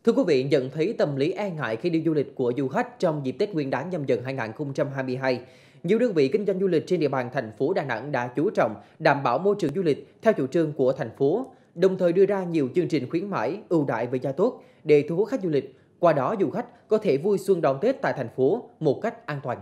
Thưa quý vị, nhận thấy tâm lý e ngại khi đi du lịch của du khách trong dịp Tết Nguyên đán Nhâm dần 2022, nhiều đơn vị kinh doanh du lịch trên địa bàn thành phố Đà Nẵng đã chú trọng đảm bảo môi trường du lịch theo chủ trương của thành phố, đồng thời đưa ra nhiều chương trình khuyến mãi, ưu đãi với giá tốt để thu hút khách du lịch. Qua đó, du khách có thể vui xuân đón Tết tại thành phố một cách an toàn.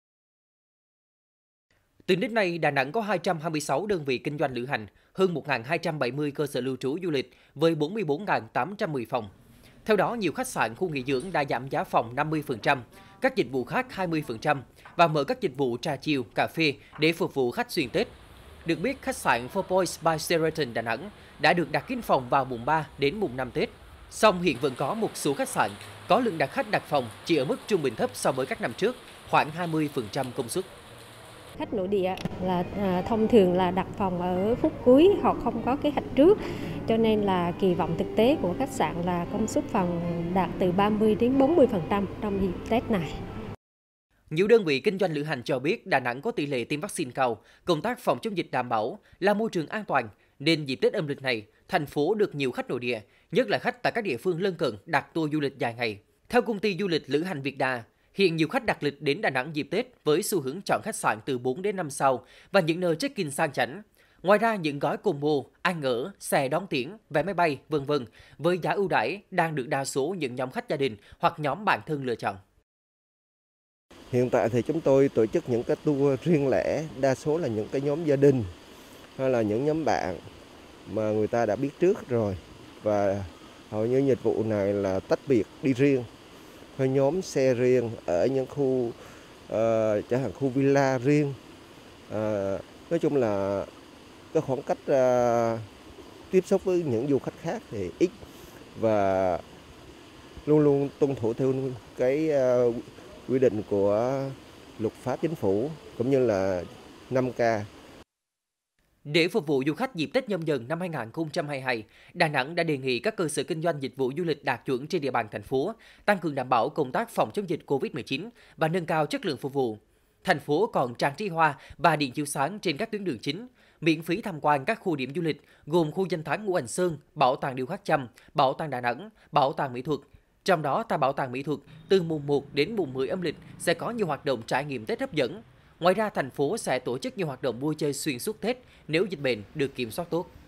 Tính đến nay, Đà Nẵng có 226 đơn vị kinh doanh lữ hành, hơn 1.270 cơ sở lưu trú du lịch với 44.810 phòng. Theo đó, nhiều khách sạn, khu nghỉ dưỡng đã giảm giá phòng 50%, các dịch vụ khác 20% và mở các dịch vụ trà chiều, cà phê để phục vụ khách xuyên Tết. Được biết, khách sạn Four Points by Sheraton Đà Nẵng đã được đặt kín phòng vào mùng 3 đến mùng 5 Tết. Song hiện vẫn có một số khách sạn có lượng đặt khách đặt phòng chỉ ở mức trung bình thấp so với các năm trước, khoảng 20% công suất. Khách nội địa là thông thường là đặt phòng ở phút cuối, họ không có kế hoạch trước, cho nên là kỳ vọng thực tế của khách sạn là công suất phòng đạt từ 30 đến 40% trong dịp Tết này. Nhiều đơn vị kinh doanh lữ hành cho biết Đà Nẵng có tỷ lệ tiêm vaccine cao, công tác phòng chống dịch đảm bảo, là môi trường an toàn, nên dịp Tết âm lịch này, thành phố được nhiều khách nội địa, nhất là khách tại các địa phương lân cận đặt tour du lịch dài ngày. Theo công ty du lịch Lữ hành Việt Đà, hiện nhiều khách đặt lịch đến Đà Nẵng dịp Tết với xu hướng chọn khách sạn từ 4 đến 5 sao và những nơi check-in sang chảnh. Ngoài ra, những gói combo, ăn ở, xe đón tiễn, vé máy bay, v.v. với giá ưu đãi đang được đa số những nhóm khách gia đình hoặc nhóm bạn thân lựa chọn. Hiện tại thì chúng tôi tổ chức những cái tour riêng lẻ, đa số là những cái nhóm gia đình hay là những nhóm bạn mà người ta đã biết trước rồi, và hầu như dịch vụ này là tách biệt đi riêng, hay nhóm xe riêng ở những khu chẳng hạn khu villa riêng. Nói chung là cái khoảng cách tiếp xúc với những du khách khác thì ít, và luôn luôn tuân thủ theo cái quy định của luật pháp chính phủ cũng như là 5K. Để phục vụ du khách dịp Tết Nhâm Dần năm 2022, Đà Nẵng đã đề nghị các cơ sở kinh doanh dịch vụ du lịch đạt chuẩn trên địa bàn thành phố tăng cường đảm bảo công tác phòng chống dịch Covid-19 và nâng cao chất lượng phục vụ. Thành phố còn trang trí hoa và điện chiếu sáng trên các tuyến đường chính, miễn phí tham quan các khu điểm du lịch gồm khu danh thắng Ngũ Hành Sơn, Bảo tàng Điêu khắc Chăm, Bảo tàng Đà Nẵng, Bảo tàng Mỹ thuật. Trong đó, tại Bảo tàng Mỹ thuật, từ mùng 1 đến mùng 10 âm lịch sẽ có nhiều hoạt động trải nghiệm Tết hấp dẫn. Ngoài ra, thành phố sẽ tổ chức nhiều hoạt động vui chơi xuyên suốt Tết nếu dịch bệnh được kiểm soát tốt.